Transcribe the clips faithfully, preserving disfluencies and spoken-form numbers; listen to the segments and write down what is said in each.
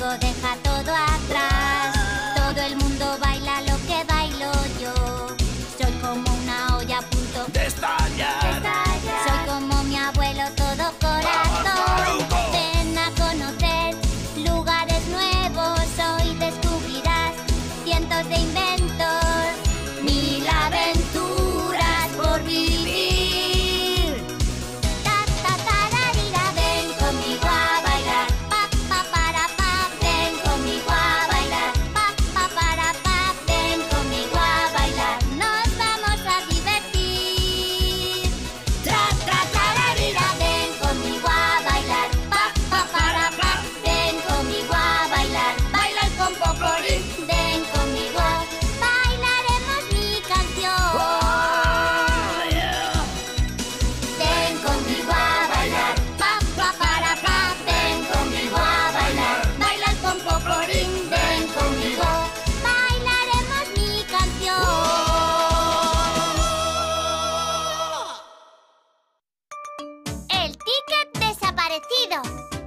deja todo atrás. Todo el mundo baila lo que bailo yo. Soy como una olla a punto de estallar. de estallar. Soy como mi abuelo, todo corazón. Ven a conocer lugares nuevos. Hoy descubrirás cientos de inventos, mil aventuras por vivir. Ta, ta, tararira, ven conmigo a bailar. Pa, pa, para, pa, ven conmigo a bailar. Pa, pa, para, pa, ven conmigo a bailar. Nos vamos a divertir. Tra, tra, tararira, ven conmigo a bailar. Pa, pa, para, pa, ven conmigo a bailar. Baila el pompoporín. Ven conmigo, bailaremos mi canción. Ven conmigo a bailar, pa, pa, para, pa. Ven conmigo a bailar, baila el pompoporín. Ven conmigo, bailaremos mi canción. El ticket desaparecido.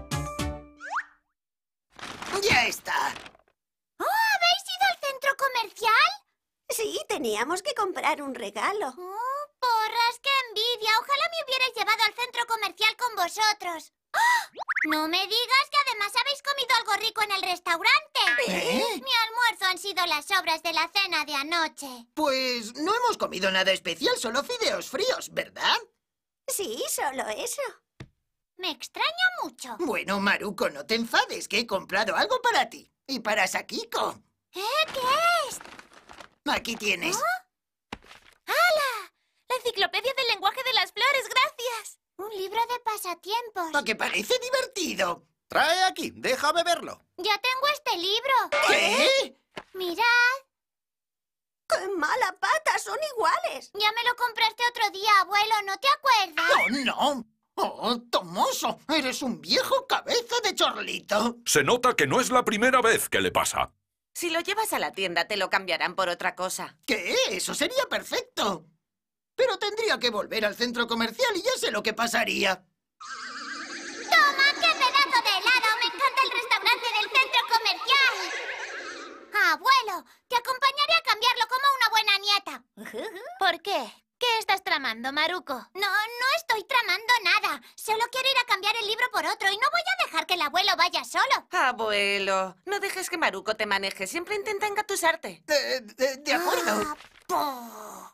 ¡Ya está! ¡Oh, habéis ido al centro comercial! Sí, teníamos que comprar un regalo. ¡Oh, porras, qué envidia! Ojalá me hubierais llevado al centro comercial con vosotros. ¡Ah! No me digas que además habéis comido algo rico en el restaurante. ¿Eh? Mi almuerzo han sido las sobras de la cena de anoche. Pues no hemos comido nada especial, solo fideos fríos, ¿verdad? Sí, solo eso. Me extraña mucho. Bueno, Maruko, no te enfades, que he comprado algo para ti. Y para Sakiko. ¿Eh? ¿Qué es? Aquí tienes. ¡Hala! La enciclopedia del lenguaje de las flores, gracias. Un libro de pasatiempos. ¿A que parece divertido? Trae aquí, déjame verlo. Ya tengo este libro. ¿Qué? Mirad. ¡Qué mala pata! Son iguales. Ya me lo compraste otro día, abuelo, ¿no te acuerdas? ¡Oh, no! ¡Oh, Tomoso! Eres un viejo cabeza de chorlito. Se nota que no es la primera vez que le pasa. Si lo llevas a la tienda, te lo cambiarán por otra cosa. ¿Qué? Eso sería perfecto. Pero tendría que volver al centro comercial y ya sé lo que pasaría. ¡Toma, qué pedazo de helado! ¡Me encanta el restaurante del centro comercial! Abuelo, te acompañaré a cambiarlo como una buena nieta. ¿Por qué? ¿Qué estás tramando, Maruko? No, no estoy tramando nada. Solo quiero ir a cambiar el libro por otro y no voy a dejar que el abuelo vaya solo. Abuelo, no dejes que Maruko te maneje. Siempre intenta engatusarte. De, de, de acuerdo. Ah,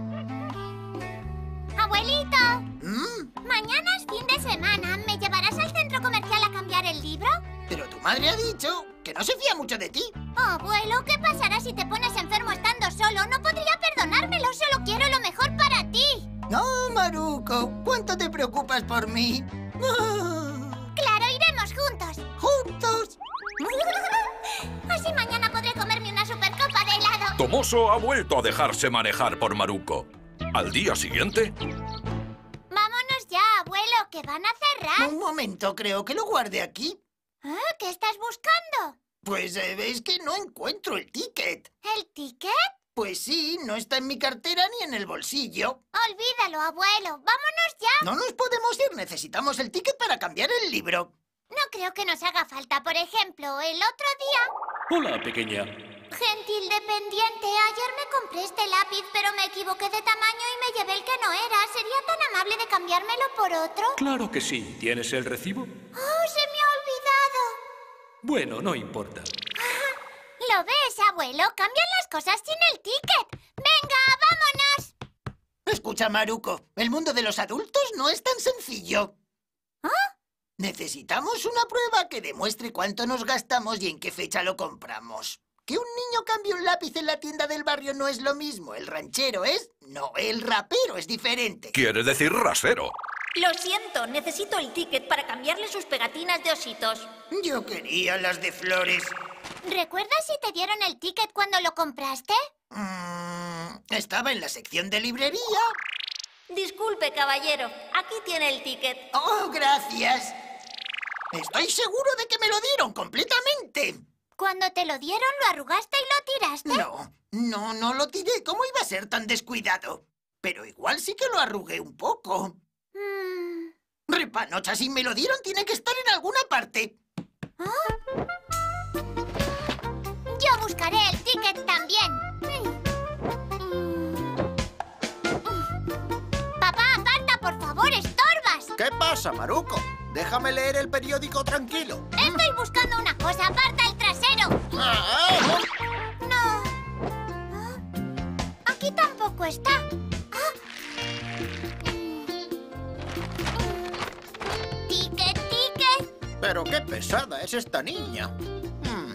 Abuelito, Mm, mañana es fin de semana. ¿Me llevarás al centro comercial a cambiar el libro? pero tu madre ha dicho que no se fía mucho de ti. Abuelo, ¿qué pasará si te pones enfermo estando solo? No podría perdonármelo. Solo quiero lo mejor para ti. No, Maruko, ¿cuánto te preocupas por mí? Ah, Claro, iremos juntos. juntos. Así mañana podré comerme una supercopa de helado. Tomoso ha vuelto a dejarse manejar por Maruko. Al día siguiente, Vámonos ya, abuelo, que van a cerrar. Un momento, creo que lo guardé aquí. ¿Ah? ¿Qué estás buscando? Pues eh, es que no encuentro el ticket. ¿El ticket? Pues sí, no está en mi cartera ni en el bolsillo. Olvídalo, abuelo. Vámonos ya. No nos podemos ir, necesitamos el ticket para cambiar el libro. No creo que nos haga falta. Por ejemplo, el otro día... Hola, pequeña. Gentil dependiente, ayer me compré este lápiz, pero me equivoqué de tamaño y me llevé el que no era. ¿Sería tan amable de cambiármelo por otro? Claro que sí. ¿Tienes el recibo? ¡Oh, se me ha olvidado! Bueno, no importa. ¿Lo ves, abuelo? Cambian las cosas sin el ticket. ¡Venga, vámonos! Escucha, Maruko, el mundo de los adultos no es tan sencillo. ¿Ah? Necesitamos una prueba que demuestre cuánto nos gastamos y en qué fecha lo compramos. Que un niño cambie un lápiz en la tienda del barrio no es lo mismo. El ranchero es... No, el rapero es diferente. quiere decir rasero. Lo siento, necesito el ticket para cambiarle sus pegatinas de ositos. Yo quería las de flores. ¿Recuerdas si te dieron el ticket cuando lo compraste? Mm, estaba en la sección de librería. Disculpe, caballero, aquí tiene el ticket. Oh, gracias. Estoy seguro de que me lo dieron completamente. Cuando te lo dieron, ¿lo arrugaste y lo tiraste? No, no, no lo tiré. ¿Cómo iba a ser tan descuidado? Pero igual sí que lo arrugué un poco. Mm. Repanocha, si me lo dieron tiene que estar en alguna parte. ¿Ah? pasa, Maruko? Déjame leer el periódico tranquilo. Estoy buscando una cosa. ¡Aparta el trasero! Ah, No. ¿Ah? Aquí tampoco está. ¿Ah? Ticket, ticket. pero qué pesada es esta niña. Hmm.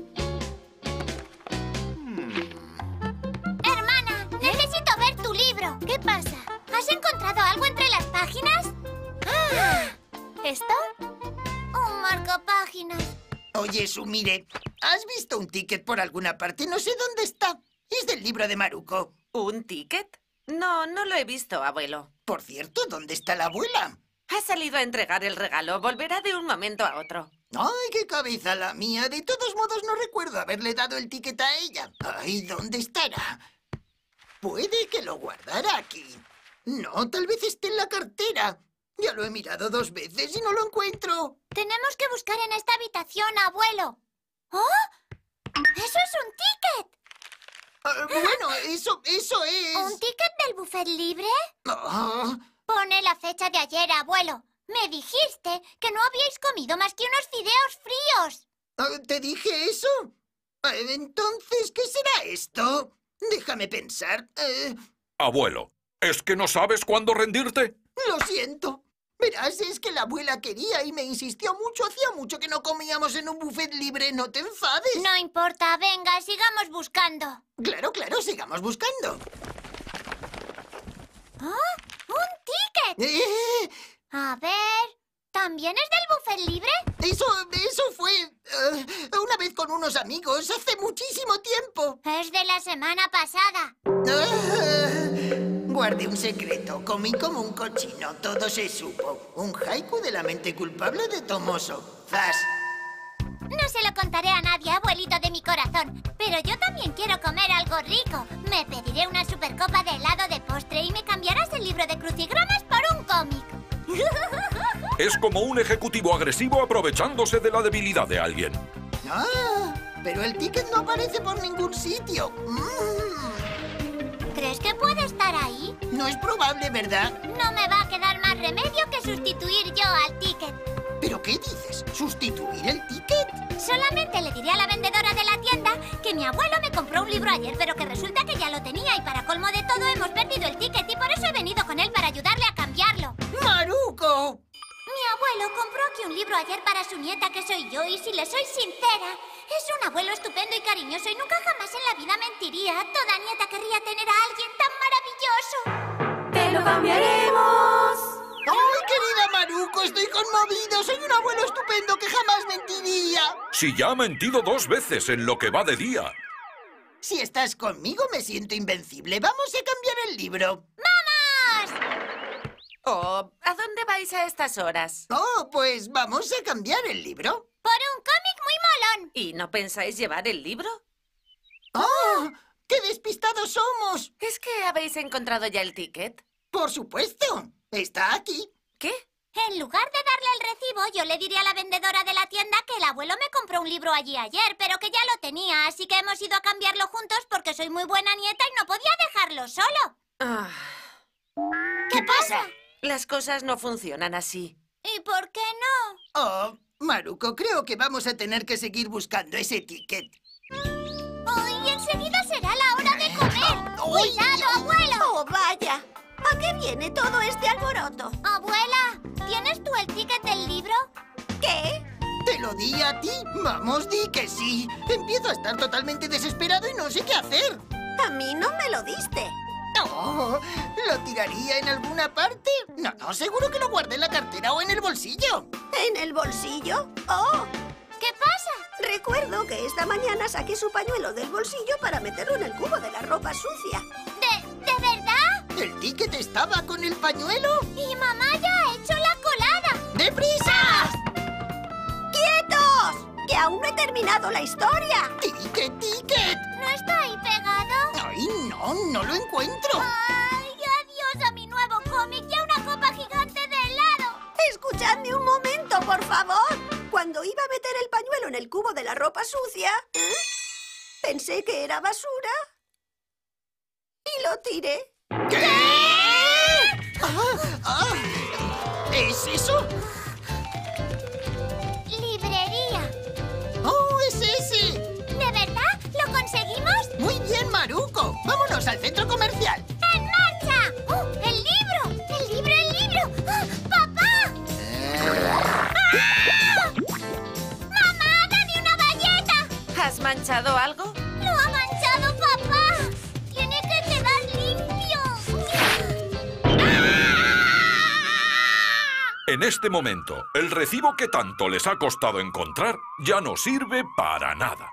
Hermana, necesito ver tu libro. ¿Qué pasa? ¿Has encontrado algo entre las páginas? Ah, ¿esto? Un marcapáginas. Oye, Sumire, ¿has visto un ticket por alguna parte? No sé dónde está. Es del libro de Maruko. ¿Un ticket? No, no lo he visto, abuelo. Por cierto, ¿dónde está la abuela? Ha salido a entregar el regalo. Volverá de un momento a otro. ¡Ay, qué cabeza la mía! De todos modos, no recuerdo haberle dado el ticket a ella. ¡Ay, ¿dónde estará? Puede que lo guardara aquí. No, tal vez esté en la cartera. Ya lo he mirado dos veces y no lo encuentro. Tenemos que buscar en esta habitación, abuelo. ¡Oh! ¡Eso es un ticket! Ah, bueno, eso, eso es... ¿Un ticket del buffet libre? Ah, Pone la fecha de ayer, abuelo. Me dijiste que no habíais comido más que unos fideos fríos. ah, ¿te dije eso? Ah, entonces, ¿qué será esto? Déjame pensar. Eh, Abuelo, ¿es que no sabes cuándo rendirte? lo siento. Verás, es que la abuela quería y me insistió mucho. Hacía mucho que no comíamos en un buffet libre. No te enfades. No importa, venga, sigamos buscando. Claro, claro, sigamos buscando. ¿Ah? ¡Un ticket! Eh, A ver, ¿también es del buffet libre? eso, eso fue eh, una vez con unos amigos hace muchísimo tiempo. Es de la semana pasada. Ah, guardé un secreto. Comí como un cochino. Todo se supo. Un haiku de la mente culpable de Tomoso. ¡Zas! No se lo contaré a nadie, abuelito de mi corazón. Pero yo también quiero comer algo rico. Me pediré una supercopa de helado de postre y me cambiarás el libro de crucigramas por un cómic. Es como un ejecutivo agresivo aprovechándose de la debilidad de alguien. Ah, pero el ticket no aparece por ningún sitio. Mm, ¿Crees que puede estar ahí? no es probable, ¿verdad? No me va a quedar más remedio que sustituir yo al ticket. ¿Pero qué dices? ¿Sustituir el ticket? Solamente le diré a la vendedora de la tienda que mi abuelo me compró un libro ayer, pero que resulta que ya lo tenía y para colmo de todo hemos perdido el ticket y por eso he venido con él para ayudarle a cambiarlo. ¡Maruko! Mi abuelo compró aquí un libro ayer para su nieta, que soy yo, y si le soy sincera, es un abuelo estupendo y cariñoso y nunca jamás en la vida mentiría. Toda nieta querría tener a alguien tan maravilloso. ¡Te lo cambiaremos! ¡Ay, querida Maruko! Estoy conmovido. Soy un abuelo estupendo que jamás mentiría. Si ya ha mentido dos veces en lo que va de día. Si estás conmigo, me siento invencible. Vamos a cambiar el libro. ¡Vamos! Oh, ¿a dónde vais a estas horas? Oh, pues vamos a cambiar el libro. Por un cómic muy molón. ¿Y no pensáis llevar el libro? ¡Oh! ¡Qué despistados somos! ¿Es que habéis encontrado ya el ticket? Por supuesto. Está aquí. ¿Qué? En lugar de darle el recibo, yo le diré a la vendedora de la tienda que el abuelo me compró un libro allí ayer, pero que ya lo tenía, así que hemos ido a cambiarlo juntos porque soy muy buena nieta y no podía dejarlo solo. Ah, ¿Qué pasa? las cosas no funcionan así. ¿Y por qué no? Oh, Maruko, creo que vamos a tener que seguir buscando ese ticket. ¡Ay, enseguida será la hora de comer! ¡Ay, ¡Cuidado, Dios! abuelo! ¡Oh, vaya! ¿A qué viene todo este alboroto? Abuela, ¿tienes tú el ticket del libro? ¿Qué? Te lo di a ti. Vamos, di que sí. Empiezo a estar totalmente desesperado y no sé qué hacer. A mí no me lo diste. Oh, ¿lo tiraría en alguna parte? No, no, seguro que lo guardé en la cartera o en el bolsillo. ¿En el bolsillo? ¡Oh! ¿Qué pasa? Recuerdo que esta mañana saqué su pañuelo del bolsillo para meterlo en el cubo de la ropa sucia. ¿De, de verdad? ¿El ticket estaba con el pañuelo? Y mamá ya ha hecho la colada. ¡Deprisa! ¡Quietos! ¡Que aún no he terminado la historia! ¡Ticket, ticket! ¿No está ahí pegado? ¡Ay, no! ¡No lo encuentro! ¡Ay, adiós a mi nuevo cómic y a una copa gigante de helado! Escuchadme un momento, por favor. Cuando iba a meter el pañuelo en el cubo de la ropa sucia, ¿eh? pensé que era basura y lo tiré. ¿Qué? Ah, ah. ¿Es eso? Librería. ¡Oh, es ese! ¿De verdad? ¿Lo conseguimos? Muy bien, Maruko. Vámonos al centro comercial. ¡En marcha! ¡Oh, el libro! ¡El libro, el libro! ¡Ah, ¡papá! ¡Ah! ¡Mamá, dame una galleta! ¿Has manchado algo? ¡Lo ha manchado papá! ¡Tiene que quedar limpio! En este momento, el recibo que tanto les ha costado encontrar ya no sirve para nada.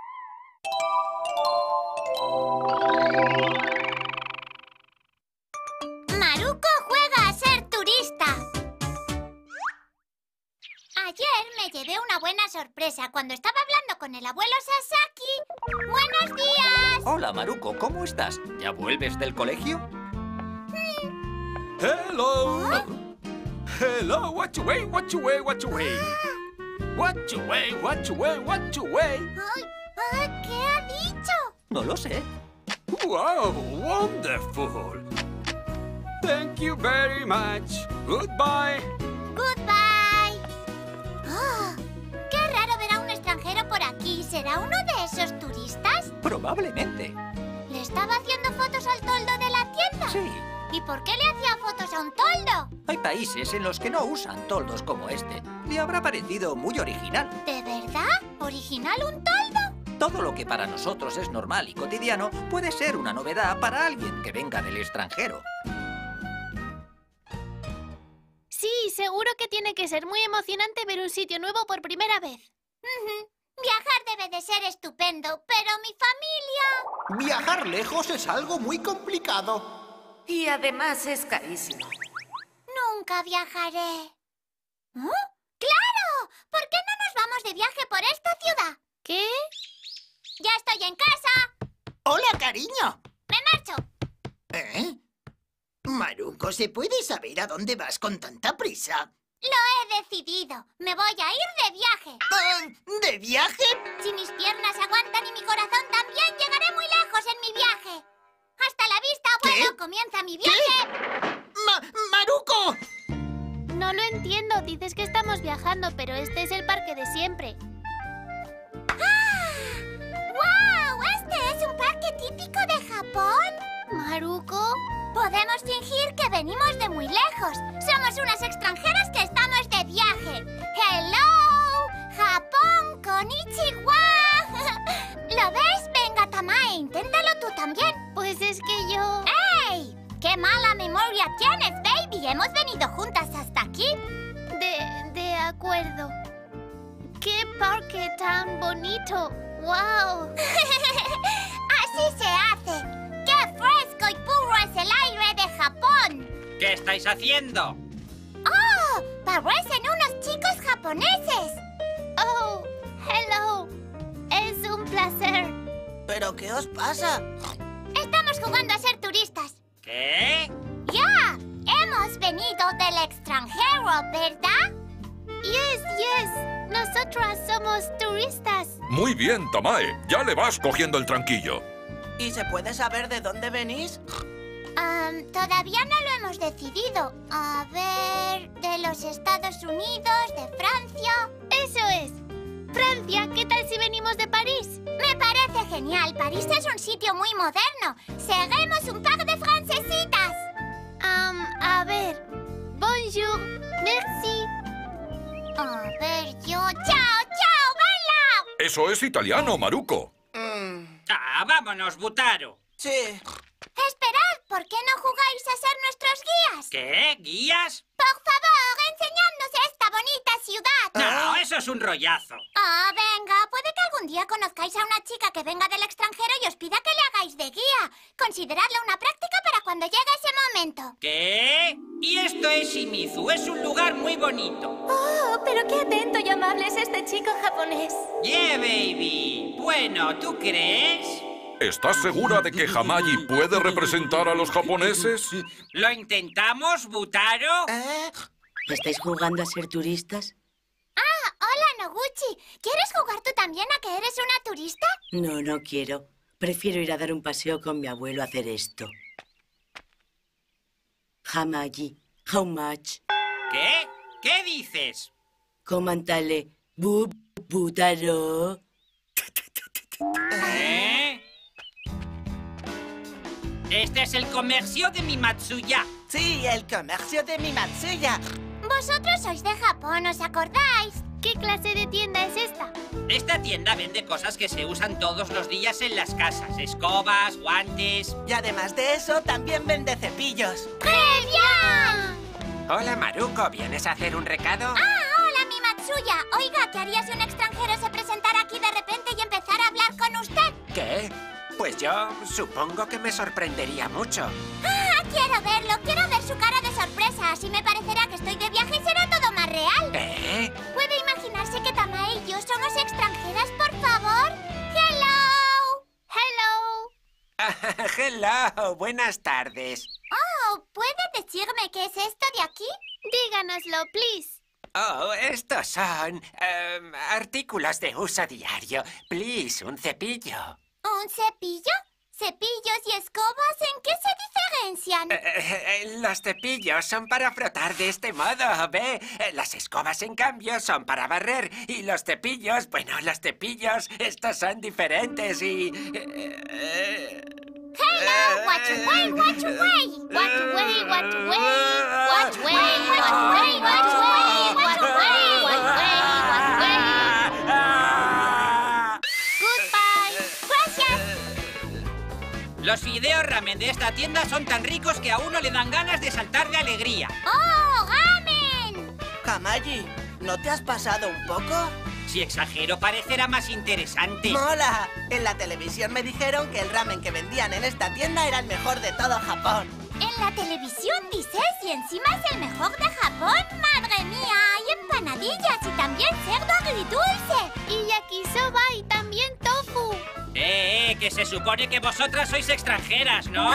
Maruko juega a ser turista. Ayer me llevé una buena sorpresa cuando estaba hablando con el abuelo Sasaki. ¡Buenos días! Hola, Maruko, ¿cómo estás? ¿Ya vuelves del colegio? Hello. Hello, what you way, what you way, what you way. What you way, what you way, what you way. Ay, ay, ¿qué ha dicho? No lo sé. Wow, wonderful. Thank you very much. Goodbye. Goodbye. Oh, qué raro ver a un extranjero por aquí. ¿Será uno de esos turistas? Probablemente. ¿Le estaba haciendo fotos al toldo de la tienda? Sí. ¿Y por qué le hacía fotos a un toldo? Hay países en los que no usan toldos como este. Le habrá parecido muy original. ¿De verdad? ¿Original un toldo? Todo lo que para nosotros es normal y cotidiano puede ser una novedad para alguien que venga del extranjero. Sí, seguro que tiene que ser muy emocionante ver un sitio nuevo por primera vez. Ujú. Viajar debe de ser estupendo, pero mi familia... Viajar lejos es algo muy complicado. Y además es carísimo. Nunca viajaré. ¿Oh? ¡Claro! ¿Por qué no nos vamos de viaje por esta ciudad? ¿Qué? ¡Ya estoy en casa! ¡Hola, cariño! ¡Me marcho! ¿Eh? Maruko, ¿se puede saber a dónde vas con tanta prisa? Lo he decidido. Me voy a ir de viaje. Ah, ¿de viaje? Si mis piernas aguantan y mi corazón también, llegaré muy lejos en mi viaje. ¡Hasta la vista, abuelo! ¿Qué? ¡Comienza mi viaje! Ma ¡Maruko! No lo entiendo. Dices que estamos viajando, pero este es el parque de siempre. ¡Ah! ¡Guau! ¿Este es un parque típico de Japón? ¿Maruko? Podemos fingir que venimos de muy lejos. Somos unas extranjeras que estamos de viaje. ¡Hello! ¡Japón! ¡Konnichiwa! ¿Lo ves? Venga, Tamae, inténtalo tú también. Pues es que yo... ¡Ey! ¡Qué mala memoria tienes, baby! Hemos venido juntas hasta aquí. De... de acuerdo. ¡Qué parque tan bonito! ¡Wow! Así se hace. ¡Qué fresco y puro es el aire de Japón! ¿Qué estáis haciendo? ¡Oh! Parecen unos chicos japoneses. ¡Oh! ¡Hello! Es un placer. ¿Pero qué os pasa? Estamos jugando a ser turistas. ¿Qué? ¡Ya! Hemos venido del extranjero, ¿verdad? Yes, yes. Nosotras somos turistas. Muy bien, Tamae. Ya le vas cogiendo el tranquillo. ¿Y se puede saber de dónde venís? Um, todavía no lo hemos decidido. A ver... de los Estados Unidos, de Francia... Eso es. Francia, ¿qué tal si venimos de París? Me parece genial. París es un sitio muy moderno. Seguimos un par de francesitas. Um, a ver. Bonjour. Merci. A ver, yo... ¡Chao, chao! ¡Bella! Eso es italiano, Maruko. ¡Ah, vámonos, Butaro! Sí. Esperad, ¿por qué no jugáis a ser nuestros guías? ¿Qué? ¿Guías? Por favor, enseñadnos esta bonita ciudad. No, eso es un rollazo. Ah, venga, puede que algún día conozcáis a una chica que venga del extranjero y os pida que le hagáis de guía. Consideradlo una práctica para cuando llegue ese momento. ¿Qué? Y esto es Shimizu, es un lugar muy bonito. Oh, pero qué atento y amable es este chico japonés. Yeah, baby. Bueno, ¿tú crees? ¿Estás segura de que Hamaji puede representar a los japoneses? ¿Lo intentamos, Butaro? ¿Eh? ¿Estáis jugando a ser turistas? Ah, hola, Noguchi. ¿Quieres jugar tú también a que eres una turista? No, no quiero. Prefiero ir a dar un paseo con mi abuelo a hacer esto. Hamaji, how much? ¿Qué? ¿Qué dices? Comántale. Bu, bútaro. ¿Eh? Este es el comercio de mi Matsuya. Sí, el comercio de mi Matsuya. Vosotros sois de Japón, ¿os acordáis? ¿Qué clase de tienda es esta? Esta tienda vende cosas que se usan todos los días en las casas. Escobas, guantes... Y además de eso, también vende cepillos. ¡Genial! Hola, Maruko. ¿Vienes a hacer un recado? ¡Ah, hola, mi Matsuya! Oiga, ¿qué haría si un extranjero se presentara aquí de repente y empezara a hablar con usted? ¿Qué? Pues yo supongo que me sorprendería mucho. ¡Ah, quiero verlo! Quiero ver su cara de sorpresa. Así me parecerá que estoy de viaje y será todo más real. ¿Eh? ¿Puede imaginarse que Tamae y yo somos extranjeras, por favor? ¡Hello! ¡Hello! Hello, buenas tardes. Oh, ¿puede decirme qué es esto de aquí? Díganoslo, please. Oh, estos son um, artículos de uso diario. Please, un cepillo. ¿Un cepillo? ¿Cepillos y escobas en qué se diferencian? Eh, eh, los cepillos son para frotar de este modo, ¿ve? Eh, Las escobas, en cambio, son para barrer. Y los cepillos, bueno, los cepillos, estos son diferentes y... eh, eh, Hello, what you way, what you way? What you way, what you way? What you way, what you way, what you way? What you way, what you way, what you way? Goodbye. Gracias. Los fideos ramen de esta tienda son tan ricos que a uno le dan ganas de saltar de alegría. ¡Oh, ramen! Hamaji, ¿no te has pasado un poco? Si exagero, parecerá más interesante. ¡Mola! En la televisión me dijeron que el ramen que vendían en esta tienda era el mejor de todo Japón. ¿En la televisión dices? ¿Y encima es el mejor de Japón? ¡Madre mía! Hay empanadillas y también cerdo agridulce. Y yakisoba y también tofu. Eh, eh, que se supone que vosotras sois extranjeras, ¿no?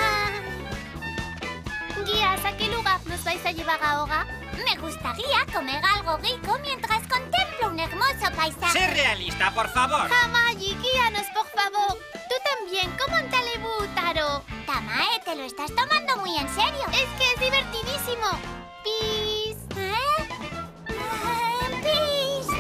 Guías, ¿a qué lugar nos vais a llevar ahora? Me gustaría comer algo rico mientras contemplo un hermoso paisaje. Sé realista, por favor. Hamaji, guíanos, por favor. Tú también, comántale, bútaro. Tamae, te lo estás tomando muy en serio. Es que es divertidísimo. Peace. ¿Eh? Ah, peace.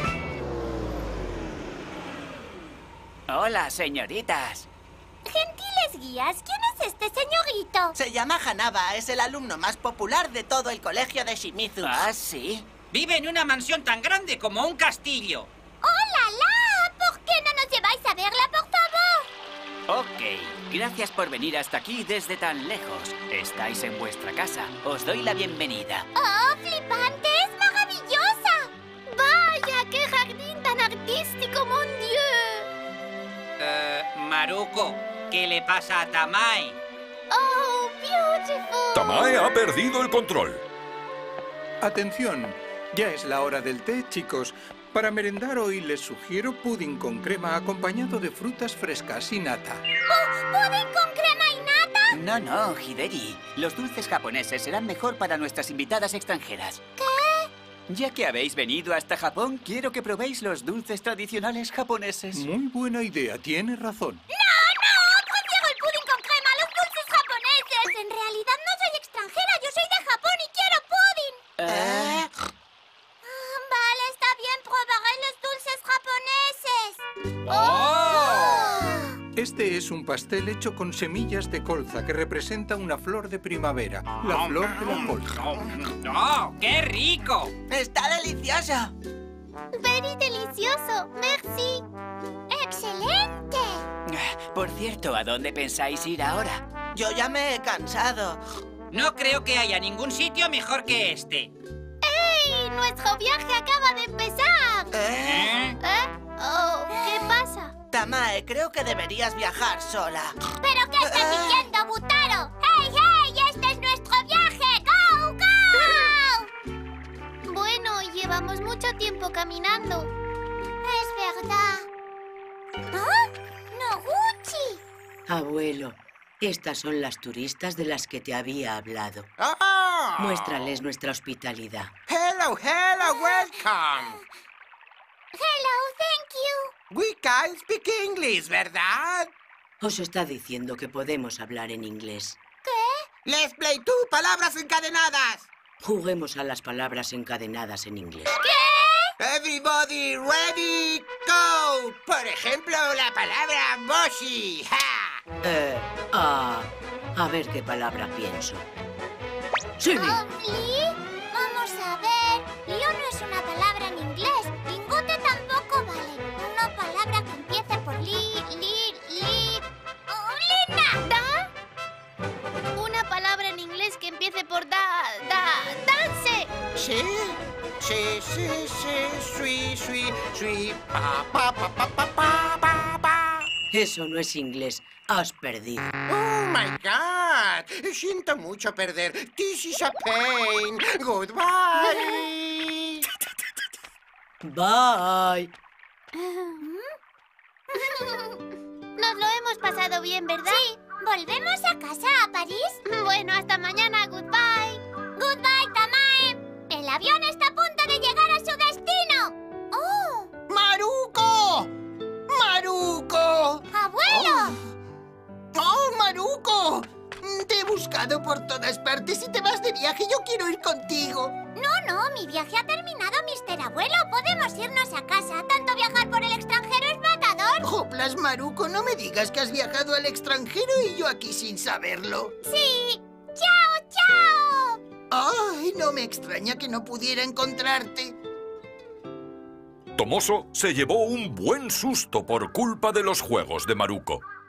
Hola, señoritas. Gentiles guías, ¿quién es este señorito? Se llama Hanaba, es el alumno más popular de todo el colegio de Shimizu. ¿Ah, sí? Vive en una mansión tan grande como un castillo. ¡Hola, la! ¿Por qué no nos lleváis a verla, por favor? Ok, gracias por venir hasta aquí desde tan lejos. Estáis en vuestra casa. Os doy la bienvenida. ¡Oh, flipante! ¡Es maravillosa! ¡Vaya, qué jardín tan artístico, mon Dieu! Eh, Maruko, ¿qué le pasa a Tamae? ¡Oh, beautiful! Tamae ha perdido el control. Atención, ya es la hora del té, chicos. Para merendar hoy les sugiero pudding con crema acompañado de frutas frescas y nata. Oh, ¿pudding con crema y nata? No, no, Hideri. Los dulces japoneses serán mejor para nuestras invitadas extranjeras. ¿Qué? Ya que habéis venido hasta Japón, quiero que probéis los dulces tradicionales japoneses. Muy buena idea, tiene razón. ¡No, no! ¡Prefiero el pudding con crema a los dulces japoneses! En realidad no soy extranjera, yo soy de Japón y quiero pudding. ¿Eh? Ah, vale, está bien, probaré los dulces japoneses. ¡Oh! Este es un pastel hecho con semillas de colza que representa una flor de primavera, la flor de la colza. ¡Oh, qué rico! ¡Está delicioso! Very delicioso, merci. ¡Excelente! Por cierto, ¿a dónde pensáis ir ahora? Yo ya me he cansado. No creo que haya ningún sitio mejor que este. ¡Ey! ¡Nuestro viaje acaba de empezar! ¿Eh? ¿Eh? Oh, ¿qué pasa? Tamae, creo que deberías viajar sola. ¿Pero qué estás diciendo, Butaro? ¡Hey, hey! ¡Este es nuestro viaje! ¡Go, go! Bueno, llevamos mucho tiempo caminando. Es verdad. ¿Ah? ¡Noguchi! Abuelo, estas son las turistas de las que te había hablado. ¡Oh! Muéstrales nuestra hospitalidad. Hello, hello, welcome. Hello, thank you. We can speak English, ¿verdad? Os está diciendo que podemos hablar en inglés. ¿Qué? Let's play two palabras encadenadas. Juguemos a las palabras encadenadas en inglés. ¿Qué? Everybody ready, go. Por ejemplo, la palabra bossy. ¡Ja! Eh, ah, a ver qué palabra pienso. ¡Sí! Oh, ¿Li? Vamos a ver. Lío no es una palabra en inglés. Lingote tampoco vale. Una palabra que empiece por li, li, li... ¡Oh, Lina! ¿Da? Una palabra en inglés que empiece por da, da, dance. Sí, sí, sí, sí, sui, sui, sui, pa, pa, pa, pa, pa, pa, pa, pa. Eso no es inglés. Has perdido. Oh, my God. Siento mucho perder. This is a pain. Goodbye. Bye. Nos lo hemos pasado bien, ¿verdad? Sí. ¿Volvemos a casa, a París? Bueno, hasta mañana. Goodbye. Goodbye, Tamae. El avión está a punto de llegar a su destino. ¡Oh! ¡Maruco! ¡Maruco! ¡Abuelo! ¡Oh, oh Maruco! Te he buscado por todas partes y te vas de viaje. Yo quiero ir contigo. No, no, mi viaje ha terminado, mister Abuelo. Podemos irnos a casa. Tanto viajar por el extranjero es matador. Hoplas, Maruco, no me digas que has viajado al extranjero y yo aquí sin saberlo. Sí. ¡Chao, chao! Ay, no me extraña que no pudiera encontrarte. Tomoso se llevó un buen susto por culpa de los juegos de Maruco.